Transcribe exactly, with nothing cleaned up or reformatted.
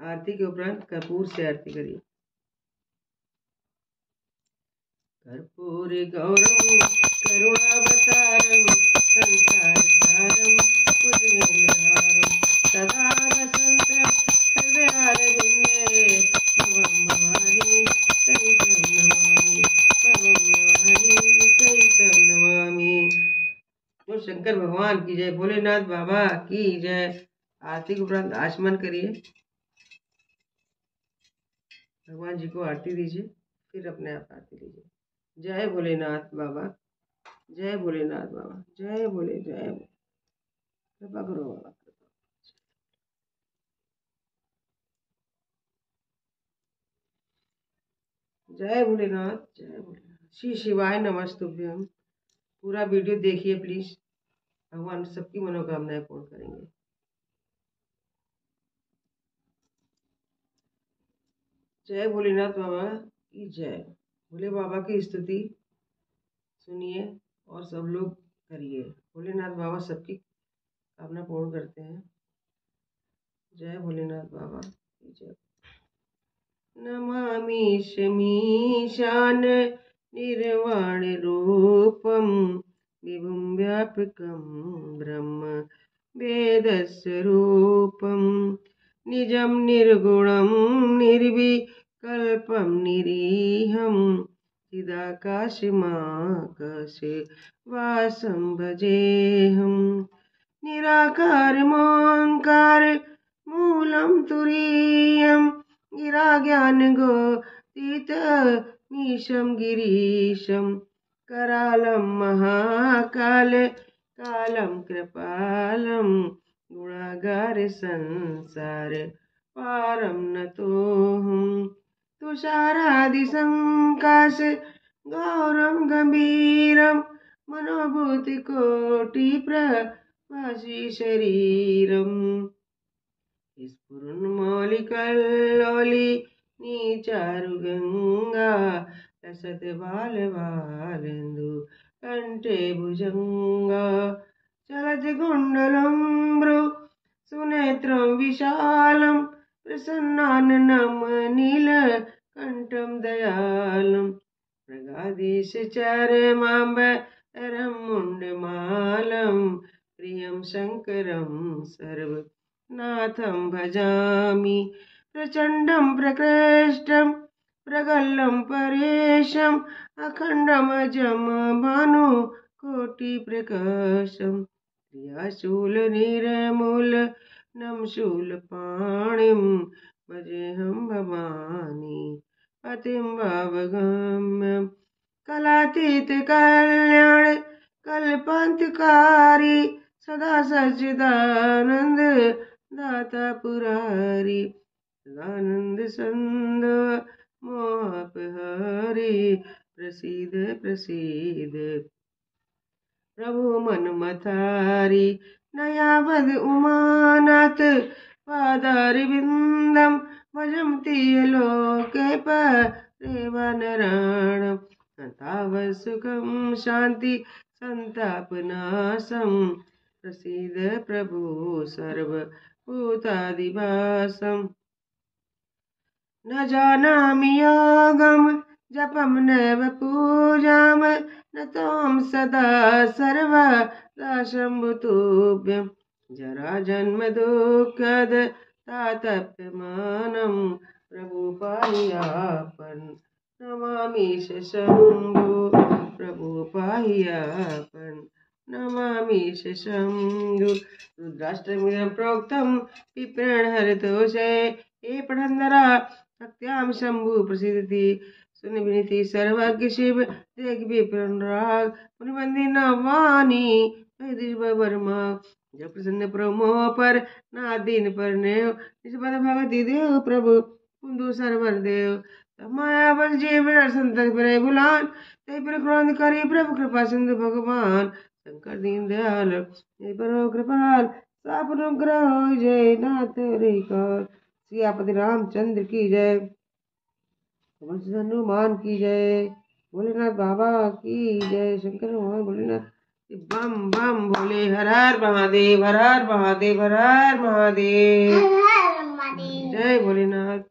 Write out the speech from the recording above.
आरती के उपरांत कर्पूर से आरती करिए। कर्पूर गौरम करुणावतारम संसार सारम भुजगेन्द्रहारम सदा वसंत हृदयारविंदे भवम भवानी सहितं नमामि भवम भवानी सहितं नमामि। तो शंकर भगवान की जय, भोलेनाथ बाबा की जय। आरती के उपरांत आचमन करिए, भगवान जी को आरती दीजिए, फिर अपने आप आरती लीजिए। जय भोलेनाथ बाबा, जय भोलेनाथ बाबा, जय भोले, जय भोले। कृपा करो बाबा, कृपा। जय भोलेनाथ, जय भोलेनाथ। श्री शिवाय नमस्तुभ्यम। पूरा वीडियो देखिए प्लीज, भगवान सबकी मनोकामनाएं पूर्ण करेंगे। जय भोलेनाथ बाबा की जय। भोले बाबा की स्तुति सुनिए और सब लोग करिए। भोलेनाथ बाबा सबकी कामना पूर्ण करते हैं। जय भोलेनाथ बाबा की जय। नमामि शमीशान निर्वाण रूपम विभुं व्यापकं ब्रह्म वेदस्वरूपं निजं निर्गुणं निर्विकल्पं निरीहं चिदाकाशमाकाशे वासं भजेऽहं निराकारमोङ्कार मूलं तुरीयं गिरा ज्ञानगोतीतमीशं गिरीशं करालं महाकाल कालं कृपालं गुणागार संसार पारं नतोऽहं तुषारादिसंकाश गौरं गंभीरं मनोभूतिकोटिप्रभासी शरीरम् स्फुरन्मौलिकल्लोलिनी चारुगंगा लसत बालबालेन्दु कंठे भुजंगा चलति कुण्डलम्ब्रु सुनेत्रं विशालं प्रसन्नाननं नीलकण्ठं दयालं मृगाधीशचरमाम्बरं मुण्डमालं प्रियं शङ्करं सर्व नाथं भजामि प्रचण्डं प्रकृष्टं प्रगल्लं परेशम् अखण्डमजं भानुकोटिप्रकाशं क्रियाशूलनिर्मूलनं शूलपाणिं भजेऽहं भवानी पतिं भावगम्यं कलातीतकल्याण कल्पान्तकारी सदा सच्चिदानन्द दाता पुरारी सदानंद संदव मोहपहारी प्रसीद प्रसीद प्रभु मन मथारी नयावद उमानाथ पादारविन्दं भजन्ति लोके परिवानराणां तावत् सुखं शान्ति संतापनाशं प्रसीद प्रभु सर्वभूतादिवासं न जानामि योगं जपं नैव पूजां न त्वां सदा सर्वदा शम्भुतुभ्यं जरा जन्म दुःखद तातप्यमानं प्रभु पाहियापन नमामि शम्भो प्रभु पाहियापन नमामि शम्भो। रुद्राष्टमी प्रोक्तं पिप्रेण हरितोषे हे पठन्दरा भक्त्यां शम्भु प्रसीदति सुन विनीति सर्वज्ञ शिव देख विप्रनुराग मुनिवंदी नवानी वर्मा जब प्रसन्न प्रमो पर नादीन पर नेव निष्पद भगवती देव प्रभु कुंदु सरवर देव मायावर जीव संतक पर बुलान ते पर क्रोध करी प्रभु कृपा सिंधु भगवान शंकर दीन दयाल हे परो कृपाल साप अनुग्रह जय नाथ रे कर सियापति रामचंद्र की जय हनुमान की जय भोलेनाथ बाबा की जय शंकर भगवान भोलेनाथ बम बम भोले हर हर महादेव हर हर महादेव हर हर महादेव। दी। जय भोलेनाथ।